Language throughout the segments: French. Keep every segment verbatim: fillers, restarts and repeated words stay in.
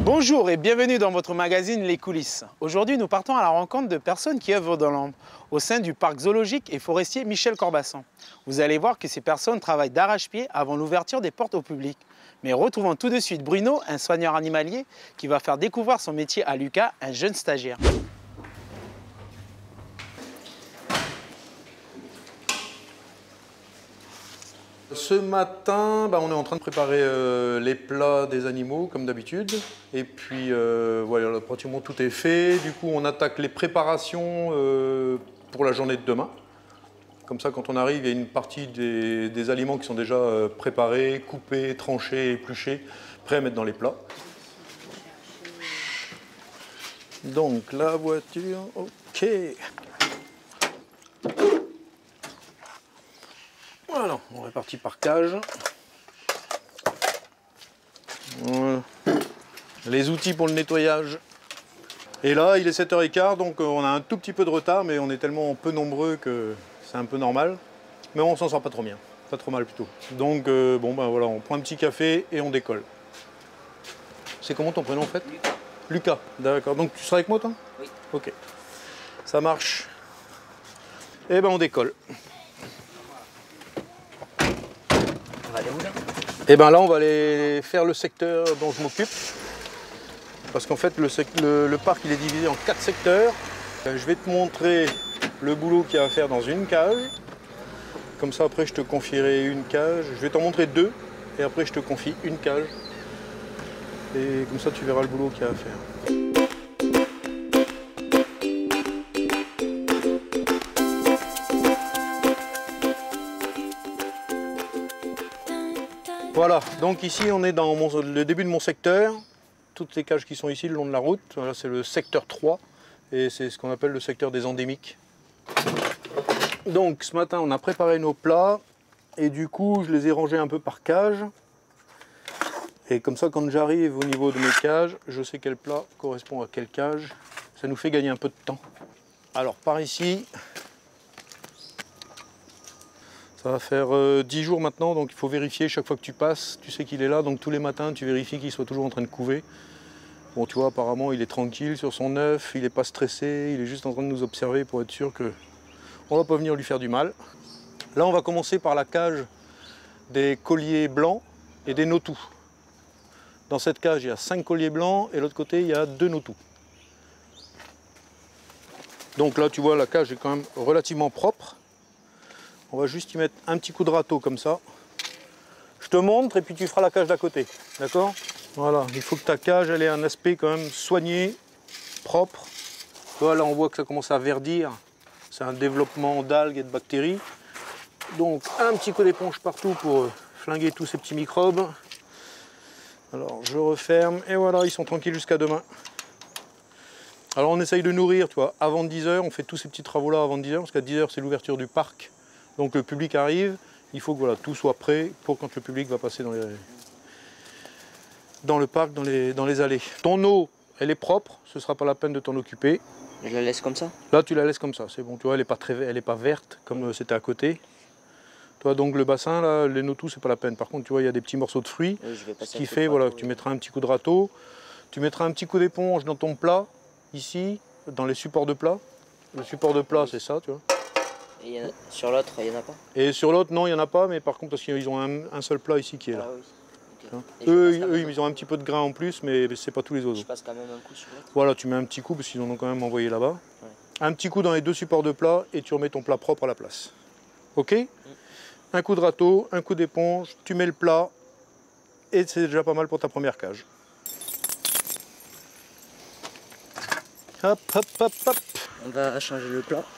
Bonjour et bienvenue dans votre magazine Les Coulisses. Aujourd'hui, nous partons à la rencontre de personnes qui œuvrent dans l'ombre au sein du parc zoologique et forestier Michel Corbassan. Vous allez voir que ces personnes travaillent d'arrache-pied avant l'ouverture des portes au public. Mais retrouvons tout de suite Bruno, un soigneur animalier qui va faire découvrir son métier à Lucas, un jeune stagiaire. Ce matin, bah, on est en train de préparer euh, les plats des animaux, comme d'habitude. Et puis, euh, voilà, pratiquement tout est fait. Du coup, on attaque les préparations euh, pour la journée de demain. Comme ça, quand on arrive, il y a une partie des, des aliments qui sont déjà euh, préparés, coupés, tranchés, épluchés, prêts à mettre dans les plats. Donc, la voiture, ok. Voilà, on est parti par cage. Voilà. Les outils pour le nettoyage. Et là, il est sept heures quinze, donc on a un tout petit peu de retard, mais on est tellement peu nombreux que c'est un peu normal. Mais on s'en sort pas trop bien, pas trop mal plutôt. Donc euh, bon ben voilà, on prend un petit café et on décolle. C'est comment ton prénom en fait? Lucas. Lucas, d'accord. Donc tu seras avec moi toi? Oui. Ok. Ça marche. Et ben on décolle. On va aller où là? Et ben là on va aller faire le secteur dont je m'occupe. Parce qu'en fait le, le, le parc il est divisé en quatre secteurs. Je vais te montrer le boulot qu'il y a à faire dans une cage. Comme ça après je te confierai une cage. Je vais t'en montrer deux et après je te confie une cage. Et comme ça tu verras le boulot qu'il y a à faire. Voilà, donc ici on est dans mon, le début de mon secteur. Toutes les cages qui sont ici le long de la route, voilà, c'est le secteur trois et c'est ce qu'on appelle le secteur des endémiques. Donc ce matin on a préparé nos plats et du coup je les ai rangés un peu par cage. Et comme ça quand j'arrive au niveau de mes cages, je sais quel plat correspond à quelle cage. Ça nous fait gagner un peu de temps. Alors par ici, ça va faire euh, dix jours maintenant, donc il faut vérifier chaque fois que tu passes, tu sais qu'il est là, donc tous les matins tu vérifies qu'il soit toujours en train de couver. Bon tu vois, apparemment il est tranquille sur son œuf, il n'est pas stressé, il est juste en train de nous observer pour être sûr que on ne va pas venir lui faire du mal. Là on va commencer par la cage des colliers blancs et des notous. Dans cette cage il y a cinq colliers blancs et de l'autre côté il y a deux notous. Donc là tu vois la cage est quand même relativement propre. On va juste y mettre un petit coup de râteau comme ça. Je te montre et puis tu feras la cage d'à côté, d'accord? Voilà, il faut que ta cage elle ait un aspect quand même soigné, propre. Voilà, on voit que ça commence à verdir. C'est un développement d'algues et de bactéries. Donc un petit coup d'éponge partout pour flinguer tous ces petits microbes. Alors je referme et voilà, ils sont tranquilles jusqu'à demain. Alors on essaye de nourrir, tu vois, avant dix heures, on fait tous ces petits travaux là avant dix heures, parce qu'à dix heures c'est l'ouverture du parc. Donc le public arrive, il faut que voilà, tout soit prêt pour quand le public va passer dans, les, dans le parc, dans les, dans les allées. Ton eau, elle est propre, ce ne sera pas la peine de t'en occuper. Je la laisse comme ça? Là tu la laisses comme ça, c'est bon, tu vois, elle n'est pas, très, elle est pas verte comme c'était à côté. Toi donc le bassin, là, les notous, c'est pas la peine. Par contre, tu vois, il y a des petits morceaux de fruits, oui, je vais ce qui fait voilà, que tu mettras un petit coup de râteau, tu mettras un petit coup d'éponge dans ton plat, ici, dans les supports de plat. Le support de plat, oui. C'est ça, tu vois. Et y a, sur l'autre, il n'y en a pas? Et sur l'autre, non, il n'y en a pas, mais par contre, parce qu'ils ont un, un seul plat ici qui est là. Ah, oui. Okay. Eux, eux ils ont un petit peu de grain en plus, mais c'est pas tous les autres. Je passe quand même un coup sur l'autre. Voilà, tu mets un petit coup, parce qu'ils en ont quand même envoyé là-bas. Ouais. Un petit coup dans les deux supports de plat, et tu remets ton plat propre à la place. Ok? Mm. Un coup de râteau, un coup d'éponge, tu mets le plat, et c'est déjà pas mal pour ta première cage. Hop, hop, hop, hop. On va changer le plat.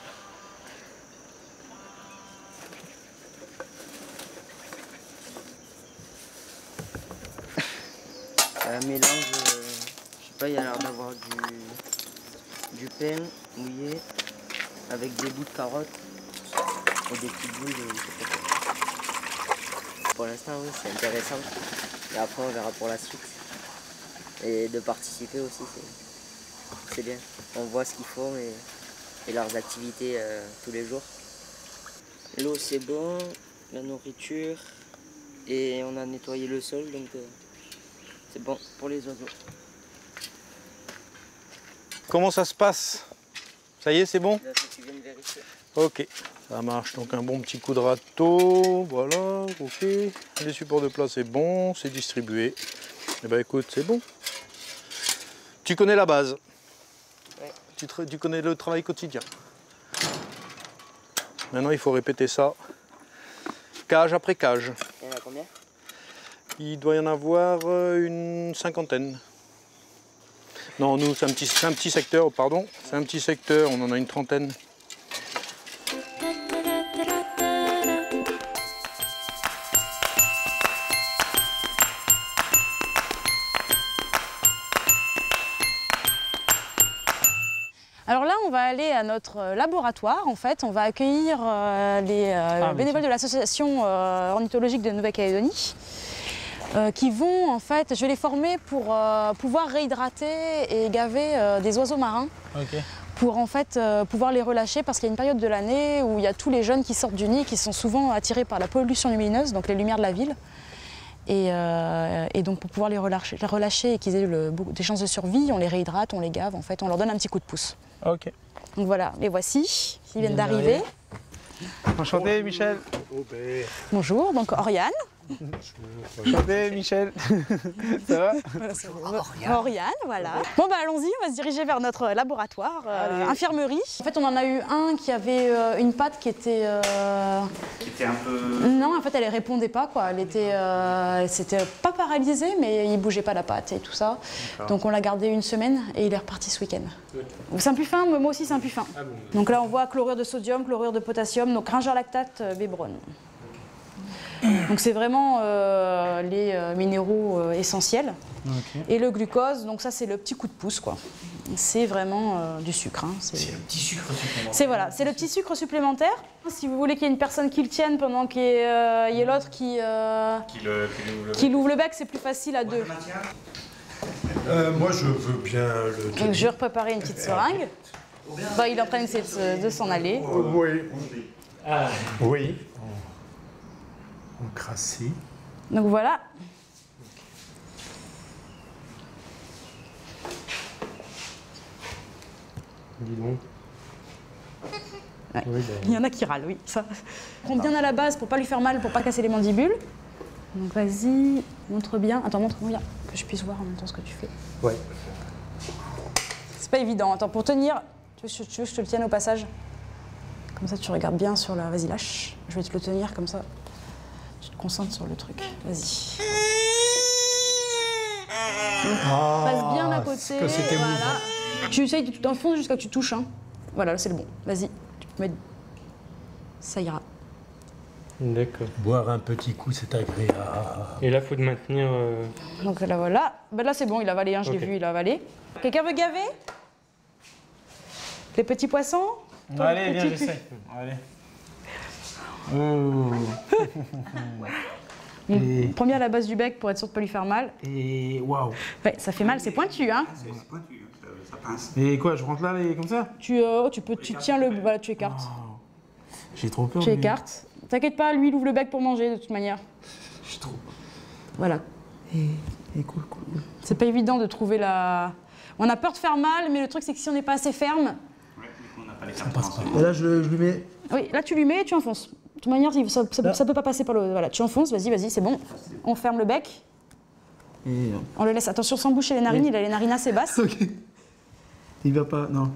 Un mélange, euh, je sais pas, il y a l'air d'avoir du, du pain mouillé avec des bouts de carottes et des petites boules de... Pour l'instant, oui, c'est intéressant. Et après, on verra pour la suite. Et de participer aussi, c'est bien. On voit ce qu'ils font et, et leurs activités euh, tous les jours. L'eau, c'est bon, la nourriture, et on a nettoyé le sol, donc... Euh, c'est bon pour les oiseaux. Comment ça se passe? Ça y est, c'est bon? Là, faut que tu viennes vérifier. Ok, ça marche. Donc un bon petit coup de râteau, voilà, ok. Les supports de plat, c'est bon, c'est distribué. Eh ben écoute, c'est bon. Tu connais la base. Ouais. Tu, tu connais le travail quotidien. Maintenant, il faut répéter ça, cage après cage. Il y en a combien? Il doit y en avoir une cinquantaine. Non, nous, c'est un petit, c'est un petit secteur, pardon. C'est un petit secteur, on en a une trentaine. Alors là, on va aller à notre laboratoire. En fait, on va accueillir euh, les euh, ah, bénévoles de l'association euh, ornithologique de Nouvelle-Calédonie euh, qui vont, en fait, je vais les former pour euh, pouvoir réhydrater et gaver euh, des oiseaux marins. Okay. Pour en fait euh, pouvoir les relâcher parce qu'il y a une période de l'année où il y a tous les jeunes qui sortent du nid qui sont souvent attirés par la pollution lumineuse, donc les lumières de la ville. Et, euh, et donc pour pouvoir les relâcher, les relâcher et qu'ils aient le, des chances de survie, on les réhydrate, on les gave, en fait, on leur donne un petit coup de pouce. Ok. Donc voilà, les voici, ils viennent d'arriver. Enchanté, Michel. Bonjour, donc Oriane. Enchanté, Michel. Ça va? Voilà, Oriane. Oriane, voilà. Bon bah allons-y, on va se diriger vers notre laboratoire, euh, infirmerie. En fait, on en a eu un qui avait euh, une patte qui était... Euh... Qui était un peu... Non, en fait, elle ne répondait pas, quoi. Elle était... Euh... Elle s'était pas paralysée, mais il ne bougeait pas la patte et tout ça. Donc on l'a gardé une semaine et il est reparti ce week-end. Okay. C'est un puffin, moi aussi c'est un puffin. Ah bon. Donc là, on voit chlorure de sodium, chlorure de potassium, donc ringer lactate, euh, bébrone. Donc c'est vraiment euh, les euh, minéraux euh, essentiels. Okay. Et le glucose, donc ça c'est le petit coup de pouce, quoi. C'est vraiment euh, du sucre. Hein. C'est le petit sucre supplémentaire. C'est voilà, c'est le petit sucre supplémentaire. Si vous voulez qu'il y ait une personne qui le tienne pendant qu'il y ait, euh, ait l'autre qui, euh, qui, le, qui, le, qui l'ouvre le bec, c'est plus facile à deux. Euh, moi je veux bien le tenir. Donc je vais préparer une petite seringue. Bah, il est en train de, de s'en aller. Oh, oui. Ah. Oui. Encrassé. Donc voilà. Dis donc. Ouais. Oui, ben... Il y en a qui râlent, oui. Ça. Prends bien à la base pour pas lui faire mal, pour pas casser les mandibules. Donc vas-y, montre bien. Attends, montre-moi bien, que je puisse voir en même temps ce que tu fais. Ouais. C'est pas évident. Attends, pour tenir, tu veux, tu veux que je te le tienne au passage? Comme ça, tu regardes bien sur la... Vas-y, lâche. Je vais te le tenir comme ça. Tu te concentres sur le truc. Vas-y. Ah, passe bien à côté. Que c'était voilà. mouvant. Tu essayes de tout enfoncer jusqu'à ce que tu touches. Hein. Voilà, là c'est le bon. Vas-y. Tu peux mettre... Ça ira. D'accord. Boire un petit coup, c'est agréable. Et là, il faut de maintenir... Euh... Donc là, voilà. Ben là, c'est bon, il a avalé. Hein, je l'ai okay. vu, il a avalé. Quelqu'un veut gaver? Les petits poissons? Toi, allez, viens, j'essaie. Allez. Oh. Et... Prends bien à la base du bec pour être sûr de ne pas lui faire mal. Et waouh. Ouais, ça fait mal, c'est pointu, hein. C'est pointu, ça, ça pince. Et quoi, je rentre là, les, comme ça? Tu, euh, tu peux, tu tiens le, voilà, tu écartes. Oh. J'ai trop peur. Tu écartes. T'inquiète pas, lui, il ouvre le bec pour manger de toute manière. J'ai trop. Voilà. Et, et cool, cool. C'est pas évident de trouver la. On a peur de faire mal, mais le truc c'est que si on n'est pas assez ferme. Ouais, on n'a pas les cartes. Et là, je, je lui mets. Oui, là tu lui mets et tu enfonces. De toute manière, ça, ça, ça peut pas passer par le. Voilà, tu enfonces, vas-y, vas-y, c'est bon. On ferme le bec. Et... On le laisse. Attention, sans boucher les narines, et... il a les narines assez basses. Ok. Il va pas, non.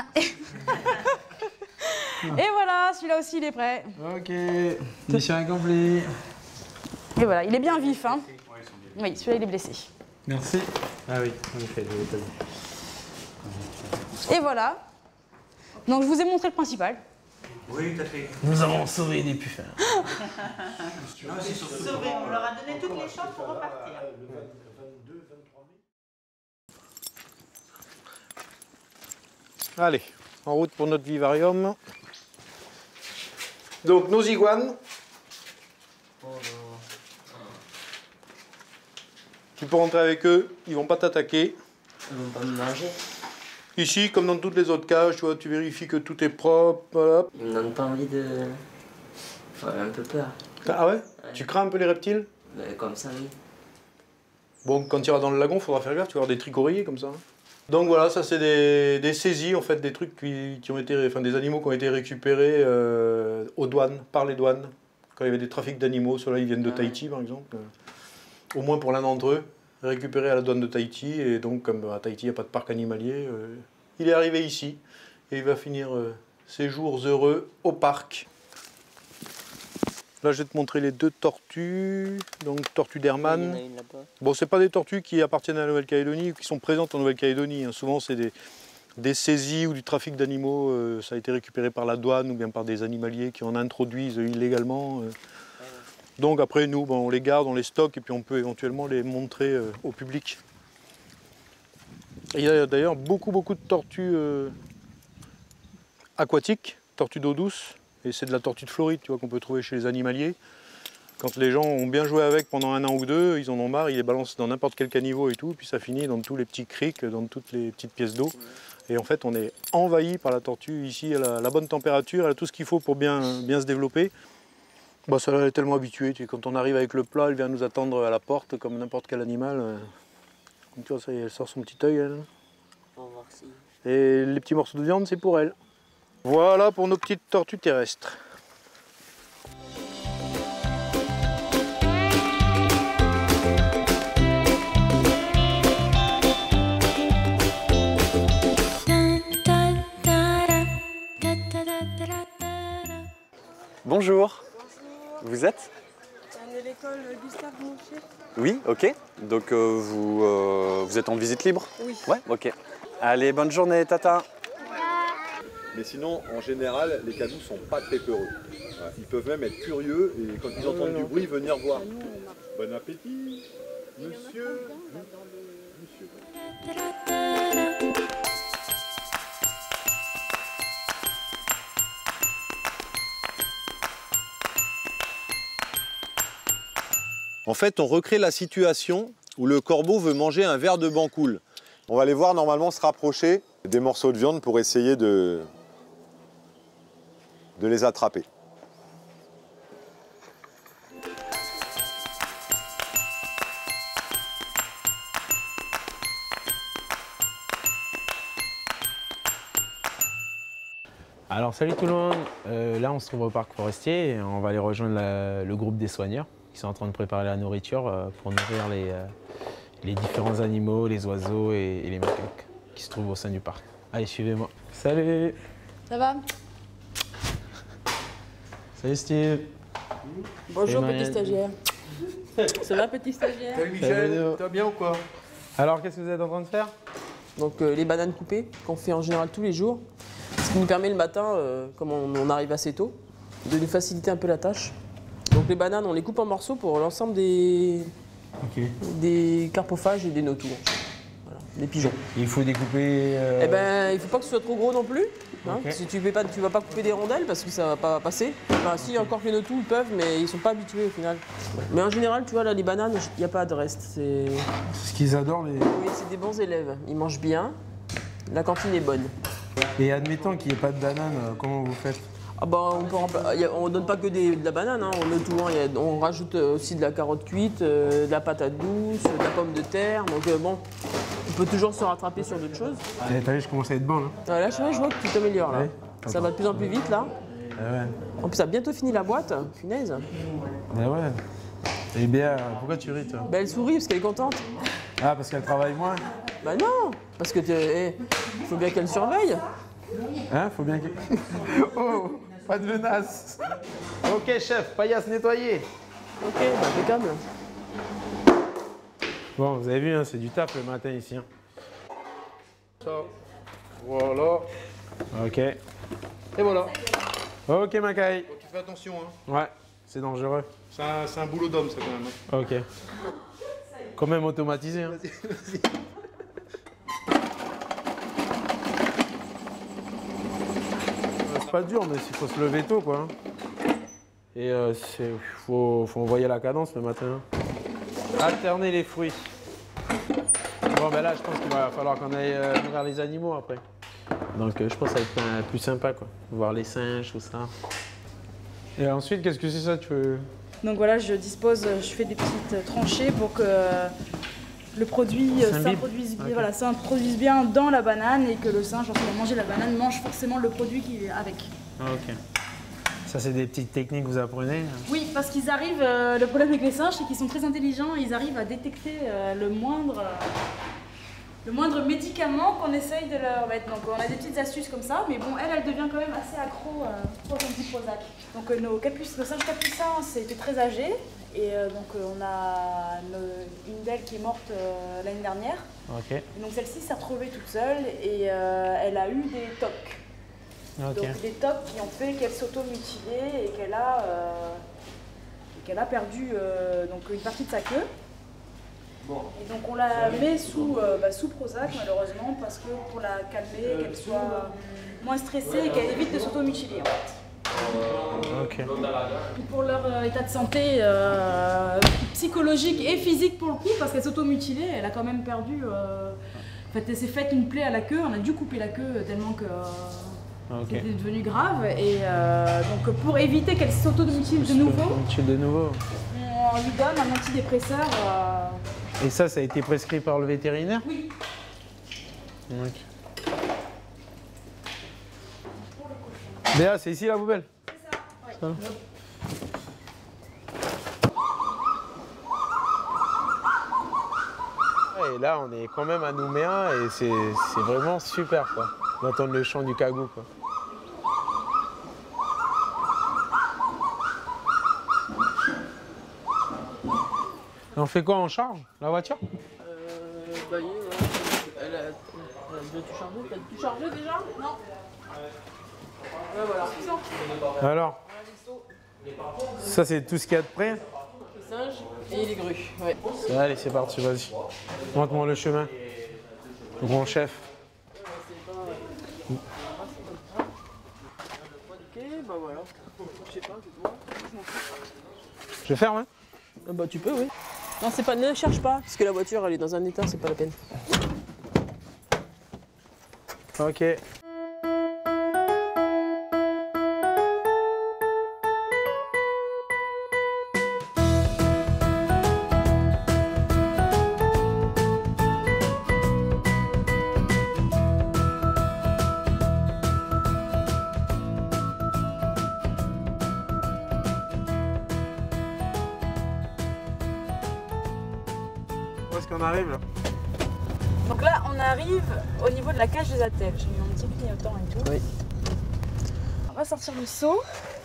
Et voilà, celui-là aussi, il est prêt. Ok, mission accomplie. Et voilà, il est bien vif, hein. Oui, celui-là, il est blessé. Merci. Ah oui, en effet, je l'ai pas vu. Et voilà. Donc, je vous ai montré le principal. Oui, tout à fait. Nous avons sauvé des puffins. Sauvé, on leur a donné toutes les chances pour repartir. Allez, en route pour notre vivarium. Donc nos iguanes. Tu peux rentrer avec eux, ils vont pas t'attaquer. Ils vont pas me manger. Ici, comme dans toutes les autres cages, tu vois, tu vérifies que tout est propre, voilà. Ils me donnent pas envie de... Enfin, un peu peur. Ah ouais, ouais. Tu crains un peu les reptiles? Ben, comme ça, oui. Bon, quand tu iras dans le lagon, il faudra faire gaffe, tu vas avoir des trichoriers comme ça. Donc voilà, ça c'est des, des saisies, en fait, des trucs qui, qui ont été, enfin des animaux qui ont été récupérés euh, aux douanes, par les douanes. Quand il y avait des trafics d'animaux, ceux-là ils viennent de Tahiti par exemple. Euh, au moins pour l'un d'entre eux, récupérés à la douane de Tahiti. Et donc comme à Tahiti il n'y a pas de parc animalier, euh, il est arrivé ici. Et il va finir euh, ses jours heureux au parc. Là, je vais te montrer les deux tortues, donc tortues d'Hermann. Bon, c'est pas des tortues qui appartiennent à la Nouvelle-Calédonie ou qui sont présentes en Nouvelle-Calédonie. Hein. Souvent, c'est des, des saisies ou du trafic d'animaux. Euh, ça a été récupéré par la douane ou bien par des animaliers qui en introduisent illégalement. Euh. Donc après, nous, bon, on les garde, on les stocke et puis on peut éventuellement les montrer euh, au public. Et il y a d'ailleurs beaucoup, beaucoup de tortues euh, aquatiques, tortues d'eau douce. Et c'est de la tortue de Floride, tu vois, qu'on peut trouver chez les animaliers. Quand les gens ont bien joué avec pendant un an ou deux, ils en ont marre, ils les balancent dans n'importe quel caniveau et tout, et puis ça finit dans tous les petits criques, dans toutes les petites pièces d'eau. Et en fait, on est envahi par la tortue. Ici, elle a la bonne température, elle a tout ce qu'il faut pour bien, bien se développer. Bah, ça, elle est tellement habituée. Tu sais, quand on arrive avec le plat, elle vient nous attendre à la porte, comme n'importe quel animal. Comme tu vois, ça y est, elle sort son petit œil, elle. On va voir si... Et les petits morceaux de viande, c'est pour elle. Voilà pour nos petites tortues terrestres. Bonjour. Vous êtes? De l'école Gustave Moncher. Oui, ok. Donc euh, vous, euh, vous êtes en visite libre? Oui. Ouais, ok. Allez, bonne journée, tata. Mais sinon, en général, les cadous sont pas très peureux. Voilà. Ils peuvent même être curieux et quand ils entendent du bruit, venir voir. Bon appétit, monsieur. Monsieur. En fait, on recrée la situation où le corbeau veut manger un verre de bancoule. On va les voir normalement se rapprocher des morceaux de viande pour essayer de, de les attraper. Alors salut tout le monde, euh, là on se trouve au parc forestier et on va aller rejoindre la, le groupe des soigneurs qui sont en train de préparer la nourriture euh, pour nourrir les, euh, les différents animaux, les oiseaux et, et les macaques qui se trouvent au sein du parc. Allez, suivez-moi. Salut! Ça va? Salut Steve! Bonjour petit stagiaire. Ça va petit stagiaire? Salut Michel, tu vas bien ou quoi? Alors qu'est-ce que vous êtes en train de faire? Donc euh, les bananes coupées qu'on fait en général tous les jours. Ce qui nous permet le matin, euh, comme on, on arrive assez tôt, de nous faciliter un peu la tâche. Donc les bananes, on les coupe en morceaux pour l'ensemble des, okay. des carpophages et des notours. Voilà, des pigeons. Il faut découper... Euh... Eh ben, il ne faut pas que ce soit trop gros non plus. Hein, okay. Si tu ne vas pas couper des rondelles parce que ça ne va pas passer. Enfin, si, encore que les notous, ils peuvent, mais ils ne sont pas habitués au final. Mais en général, tu vois, là, les bananes, il n'y a pas de reste. C'est ce qu'ils adorent, les... Oui, c'est des bons élèves. Ils mangent bien. La cantine est bonne. Et admettons qu'il n'y ait pas de banane, comment vous faites? Ah bah, on ne donne pas que des, de la banane, hein. On, met tout, hein. Y a, on rajoute aussi de la carotte cuite, euh, de la patate douce, de la pomme de terre. Donc euh, bon, on peut toujours se rattraper sur d'autres choses. Eh, t'as vu, je commence à être bon là. Ah, là, je vois, je vois que tu t'améliores là. Ouais, ça va de plus en plus vite là. Ah ouais. En plus, ça a bientôt fini la boîte, punaise. Ah ouais. Eh bien, pourquoi tu ris toi? Bah, elle sourit parce qu'elle est contente. Ah, parce qu'elle travaille moins? Bah non, parce que eh, faut bien qu'elle surveille. Hein, faut bien que... Oh, pas de menace. Ok chef, paillasse nettoyée. Ok, bah impeccable. Bon, vous avez vu, hein, c'est du taf le matin ici. Hein. Ça, voilà. Ok. Et voilà. Ok Macaille. Donc, tu fais attention, hein. Ouais, c'est dangereux. C'est un, un boulot d'homme ça quand même. Ok. Quand même automatisé. Hein. Vas-y, vas-y. C'est pas dur, mais il faut se lever tôt, quoi. Et euh, il faut, faut envoyer la cadence le matin. Alterner les fruits. Bon, ben là, je pense qu'il va falloir qu'on aille euh, nourrir les animaux après. Donc, euh, je pense que ça va être euh, plus sympa, quoi. Voir les singes, tout ça. Et ensuite, qu'est-ce que c'est ça, tu veux... Donc voilà, je dispose, je fais des petites tranchées pour que le produit s'introduise bien, okay. voilà, s'introduise bien dans la banane et que le singe, lorsqu'il a mangé la banane, mange forcément le produit qui est avec. Ah, ok. Ça, c'est des petites techniques que vous apprenez? Oui, parce qu'ils arrivent, euh, le problème avec les singes, c'est qu'ils sont très intelligents, ils arrivent à détecter euh, le moindre... Euh, le moindre médicament qu'on essaye de leur mettre. Donc on a des petites astuces comme ça, mais bon, elle, elle devient quand même assez accro euh, au petit Prozac. Donc euh, nos, capuc nos singes capucins, c'était très âgés, et euh, donc euh, on a nos, une d'elles qui est morte euh, l'année dernière. Okay. Et donc celle-ci s'est retrouvée toute seule, et euh, elle a eu des tocs. Okay. Donc des tocs qui ont fait qu'elle s'auto-mutilait et qu'elle a, euh, qu'elle a perdu euh, donc une partie de sa queue. Et donc on la met sous, euh, bah, sous Prozac malheureusement parce que pour la calmer, qu'elle soit moins stressée et qu'elle évite de s'auto-mutiler en fait. Okay. Pour leur euh, état de santé euh, psychologique et physique pour le coup, parce qu'elle s'auto-mutilait, elle a quand même perdu, euh, en fait elle s'est faite une plaie à la queue, on a dû couper la queue tellement que euh, okay. c'était devenu grave. Et euh, donc pour éviter qu'elle s'auto-mutile de nouveau, de nouveau, on lui donne un antidépresseur. Euh, Et ça, ça a été prescrit par le vétérinaire? Oui. Okay. Béa, c'est ici la poubelle? C'est ça, oui. Et là, on est quand même à Nouméa et c'est vraiment super quoi, d'entendre le chant du kagou quoi. Et on fait quoi? On charge la voiture? Euh, bah, ouais. Elle a, elle a tout chargé. T'as tout chargé déjà? Non. Ouais, voilà. Alors, ça c'est tout ce qu'il y a de près? Les singes et les grues. Ouais. Allez, c'est parti, vas-y. Montre-moi le chemin. Le grand chef. Ok, bah voilà. Je sais pas, c'est toi. Je ferme, hein? Ah bah tu peux, oui. Non, c'est pas, ne cherche pas, parce que la voiture elle est dans un état, c'est pas la peine. Ok. Où est-ce qu'on arrive là? Donc là, on arrive au niveau de la cage des attelles. J'ai mis mon petit clignotant et tout. Oui. On va sortir le seau.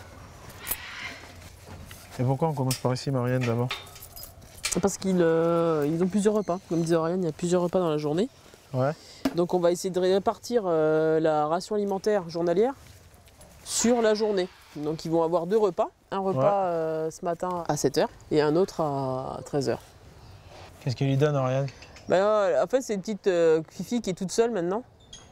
Et pourquoi on commence par ici, Marianne, d'abord? Parce qu'ils euh, ils ont plusieurs repas. Comme disait Oriane, il y a plusieurs repas dans la journée. Ouais. Donc on va essayer de répartir euh, la ration alimentaire journalière sur la journée. Donc ils vont avoir deux repas. Un repas Ouais. euh, ce matin à sept heures et un autre à treize heures. Qu'est-ce qu'il lui donne, Oriane? Ben, en fait, c'est une petite euh, Fifi qui est toute seule maintenant.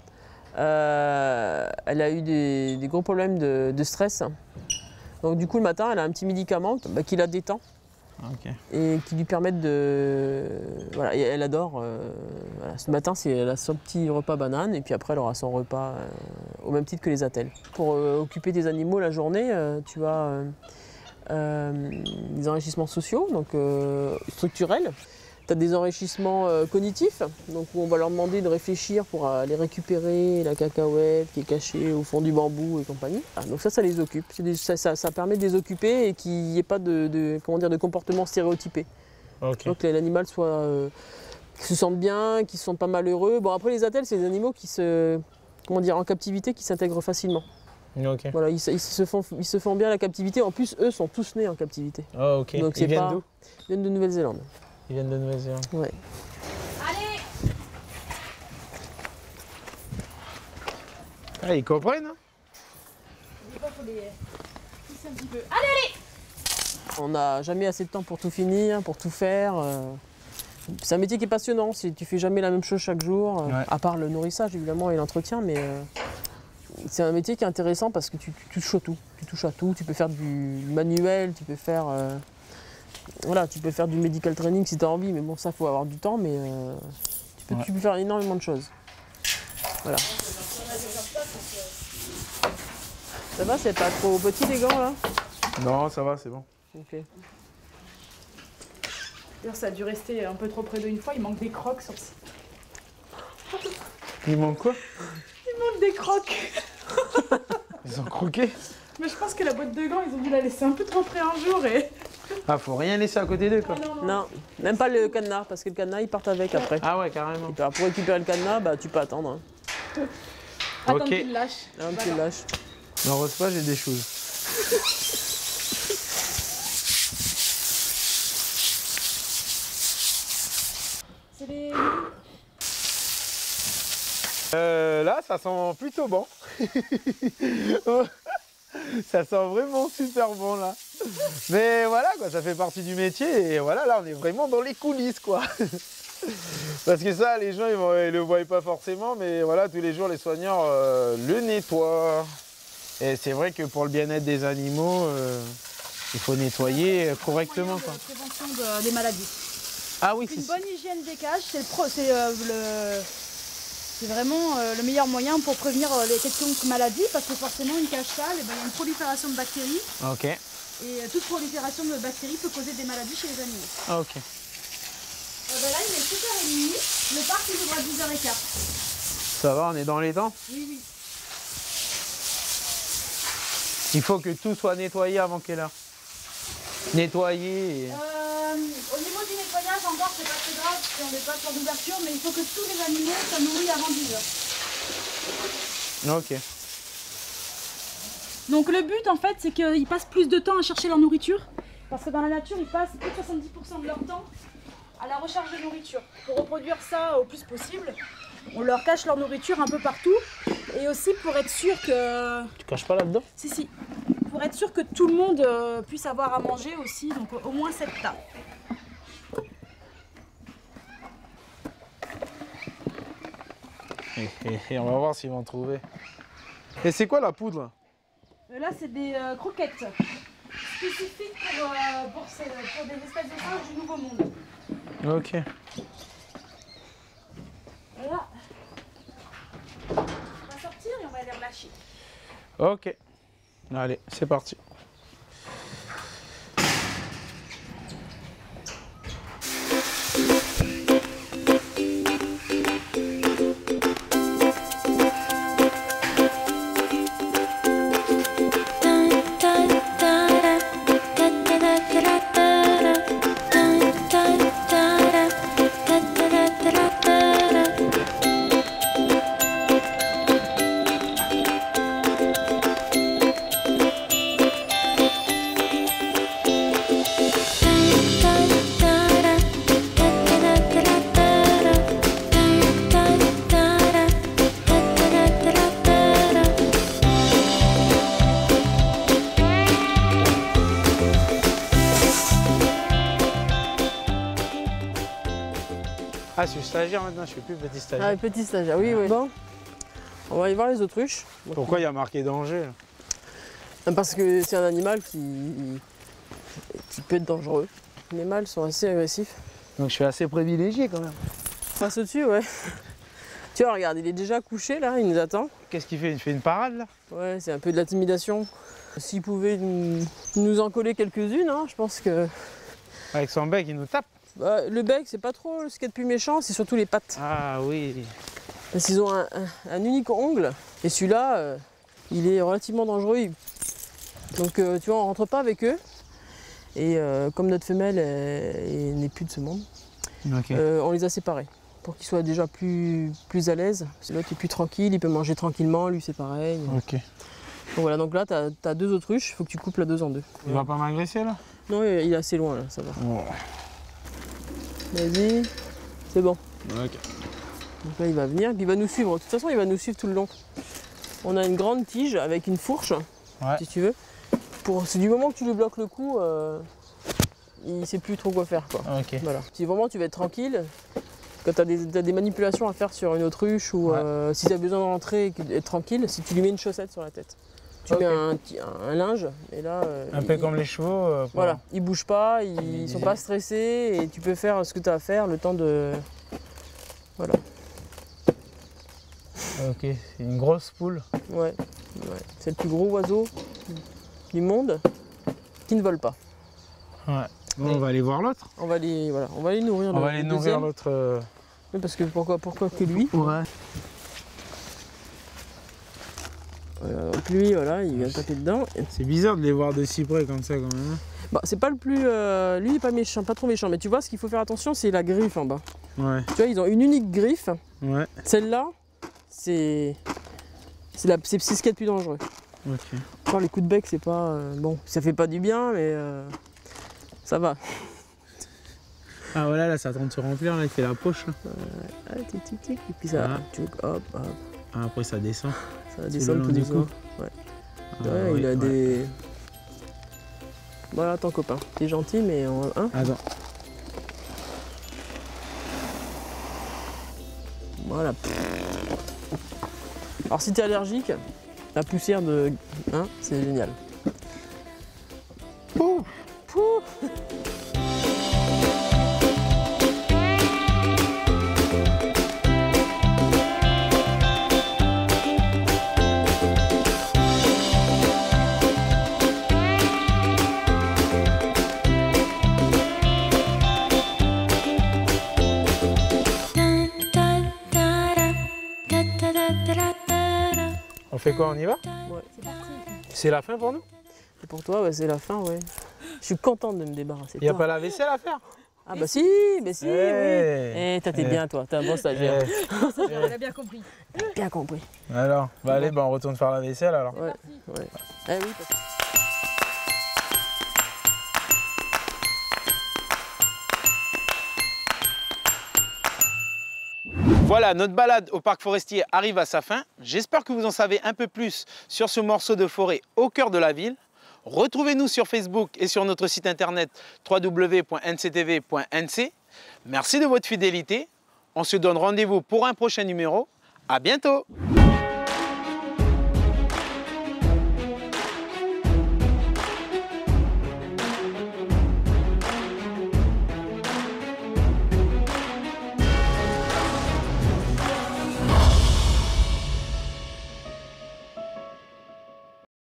Euh, elle a eu des, des gros problèmes de, de stress. Donc du coup, le matin, elle a un petit médicament bah, qui la détend. Okay. Et qui lui permettent de... Voilà, et elle adore. Euh, voilà. Ce matin, c'est elle a son petit repas banane et puis après, elle aura son repas euh, au même titre que les attelles. Pour euh, occuper des animaux la journée, euh, tu as euh, euh, des enrichissements sociaux, donc euh, structurels. Tu as des enrichissements euh, cognitifs, donc où on va leur demander de réfléchir pour aller récupérer la cacahuète qui est cachée au fond du bambou et compagnie. Ah, donc ça, ça les occupe. Des, ça, ça, ça permet de les occuper et qu'il n'y ait pas de, de, comment dire, de comportement stéréotypé. Okay. Donc l'animal soit, euh, se sente bien, qu'ils ne se sentent pas malheureux. Bon, après les attelles, c'est des animaux qui se, comment dire, en captivité qui s'intègrent facilement. Okay. Voilà, ils, ils, se font, ils se font bien la captivité. En plus, eux sont tous nés en captivité. Oh, ok. Donc, ils viennent d'où? Ils viennent de Nouvelle-Zélande. Ils viennent de Nouvelle-Zélande. Ouais. Allez! Ah, ils comprennent, hein? Il faut les pousser un petit peu. Allez, allez! On n'a jamais assez de temps pour tout finir, pour tout faire. C'est un métier qui est passionnant. Tu fais jamais la même chose chaque jour, ouais. À part le nourrissage évidemment et l'entretien, mais euh, c'est un métier qui est intéressant parce que tu, tu touches à tout. Tu touches à tout. Tu peux faire du manuel, tu peux faire. Euh, Voilà, tu peux faire du medical training si tu as envie, mais bon, ça, il faut avoir du temps, mais euh, tu, peux, ouais. tu peux faire énormément de choses. Voilà. Ça va, c'est pas trop petit les gants là? Non, ça va, c'est bon. Ok. Ça a dû rester un peu trop près d'eux une fois, il manque des crocs sur ce... Il manque quoi? Il manque des crocs. Ils ont croqué? Mais je pense que la boîte de gants, ils ont dû la laisser un peu trop près un jour et... Ah, faut rien laisser à côté d'eux quoi. Ah, non, non. Non, même pas le cadenas, parce que le cadenas, ils partent avec après. Ah ouais, carrément. Alors, pour récupérer le cadenas, bah, tu peux attendre. Hein. Attends Ok. qu'il lâche. Là, tu le lâches. Non, rose pas, j'ai des choses. C'est les... Euh, là, ça sent plutôt bon. Ça sent vraiment super bon là. Mais voilà quoi, ça fait partie du métier et voilà, là on est vraiment dans les coulisses quoi. Parce que ça, les gens ils, vont, ils le voient pas forcément, mais voilà, tous les jours les soigneurs euh, le nettoient. Et c'est vrai que pour le bien-être des animaux, euh, il faut nettoyer correctement quoi. De prévention de- des maladies. Ah oui, Une c'est bonne hygiène des cages, c'est le pro- c'est euh, le... C'est vraiment euh, le meilleur moyen pour prévenir euh, les quelconques maladies, parce que forcément une cage sale, eh ben, il y a une prolifération de bactéries, Ok, et euh, toute prolifération de bactéries peut causer des maladies chez les animaux. ah, ok. Euh, ben là il est sept heures trente, le parc il ouvre à dix heures quinze. Ça va, on est dans les temps. Oui, oui. Il faut que tout soit nettoyé avant quelle heure? Nettoyer et... Euh, au niveau du nettoyage, encore c'est pas très grave si on n'est pas sur d'ouverture, mais il faut que tous les animaux soient nourris avant dix heures. Ok. Donc le but en fait c'est qu'ils passent plus de temps à chercher leur nourriture, parce que dans la nature ils passent plus de soixante-dix pour cent de leur temps à la recherche de nourriture. Pour reproduire ça au plus possible, on leur cache leur nourriture un peu partout, et aussi pour être sûr que... Tu craches pas là-dedans? Si si, pour être sûr que tout le monde euh, puisse avoir à manger aussi, donc au moins sept tas. Et, et- et on va voir s'ils vont trouver. Et c'est quoi la poudre? Euh, Là c'est des euh, croquettes spécifiques pour, euh, pour, ces- pour des espèces de singes du Nouveau Monde. Ok. Voilà. On va sortir et on va les relâcher. Ok. Allez, c'est parti. Ah, je suis stagiaire maintenant, je suis plus petit stagiaire. Ah, petit stagiaire, oui, oui. Bon, on va aller voir les autruches. Pourquoi il y a marqué danger là? Parce que c'est un animal qui, qui peut être dangereux. Les mâles sont assez agressifs. Donc je suis assez privilégié quand même. Passe au-dessus, ouais. Tu vois, regarde, il est déjà couché là, il nous attend. Qu'est-ce qu'il fait? Il fait une parade là? Ouais, c'est un peu de l'intimidation. S'il pouvait nous, nous en coller quelques-unes, hein, je pense que... Avec son bec, il nous tape. Bah, le bec, c'est pas trop ce qui est de plus méchant, c'est surtout les pattes. Ah oui. Parce qu'ils ont un, un- un unique ongle, et celui-là, euh, il est relativement dangereux. Il- Donc, euh, tu vois, on rentre pas avec eux. Et euh, comme notre femelle elle- elle n'est plus de ce monde, Ok. euh, on les a séparés pour qu'ils soient déjà plus, plus à l'aise. L'autre est plus tranquille, il peut manger tranquillement, lui c'est pareil. Ok. Donc voilà, donc là, tu as, deux autruches, il faut que tu coupes la deux en deux. Il va pas m'agresser là? Non, il est assez loin là, ça va. Oh. Vas-y, c'est bon. Ok. Donc là, il va venir, puis il va nous suivre. De toute façon, il va nous suivre tout le long. On a une grande tige avec une fourche, Ouais. si tu veux. Pour, c'est du moment que tu lui bloques le cou, euh, il sait plus trop quoi faire, quoi. Ok. Voilà. Si vraiment tu veux être tranquille, quand tu as des, t'as des manipulations à faire sur une autruche ou Ouais. euh, si tu as besoin de rentrer et d'être tranquille, si tu lui mets une chaussette sur la tête. Tu Ok. mets un, petit- un- un linge et là. euh, Un peu il- comme les chevaux. euh, pour- Voilà, ils bougent pas, ils, Ils- sont pas stressés et tu peux faire ce que tu as à faire le temps de. Voilà. Ok, c'est une grosse poule. Ouais, ouais. C'est le plus gros oiseau du monde qui ne vole pas. Ouais. Bon, on va aller voir l'autre. On va aller, voilà, on va aller nourrir. On le, va aller le nourrir deuxième. l'autre. Euh... Oui, parce que pourquoi, pourquoi que lui? Ouais. Voilà, donc lui, voilà, il vient taper dedans. C'est bizarre de les voir de si près comme ça quand même. Bah, c'est pas le plus. Euh, lui, il est pas méchant, pas trop méchant. Mais tu vois, ce qu'il faut faire attention, c'est la griffe en bas. Ouais. Tu vois, ils ont une unique griffe. Ouais. Celle-là, c'est. C'est la... ce qu'il y a de plus dangereux. Ok. Encore les coups de bec, c'est pas. Euh, bon, ça fait pas du bien, mais. Euh, ça va. Ah voilà, là, ça tente de se remplir, là, il fait la poche. Là. Euh, ah, tic, tic, tic. Et puis ça. Ah. Tu... Hop, hop. Ah, après, ça descend. Ça va descendre tout du doucement. coup. Ouais. Ah, ouais, oui, il a ouais. des. Voilà ton copain. T'es gentil, mais on. Hein Attends. Voilà. Alors si t'es allergique, la poussière de. Hein, c'est génial. Pouh, pouh. On fait quoi, on y va? Ouais. C'est la fin pour nous? Et pour toi, bah, c'est la fin, ouais. Je suis contente de me débarrasser de Il n'y a toi. pas la vaisselle à faire? Ah bah si, mais si, Hey. oui. Eh, toi t'es Hey. bien, toi, t'es un bon stagiaire. Hey. On a bien compris. Bien compris. Alors, bah allez, bah on retourne faire la vaisselle alors. Ouais, ouais. Eh oui, parce que- Voilà, notre balade au parc forestier arrive à sa fin. J'espère que vous en savez un peu plus sur ce morceau de forêt au cœur de la ville. Retrouvez-nous sur Facebook et sur notre site internet w w w point n c t v point n c. Merci de votre fidélité. On se donne rendez-vous pour un prochain numéro. À bientôt!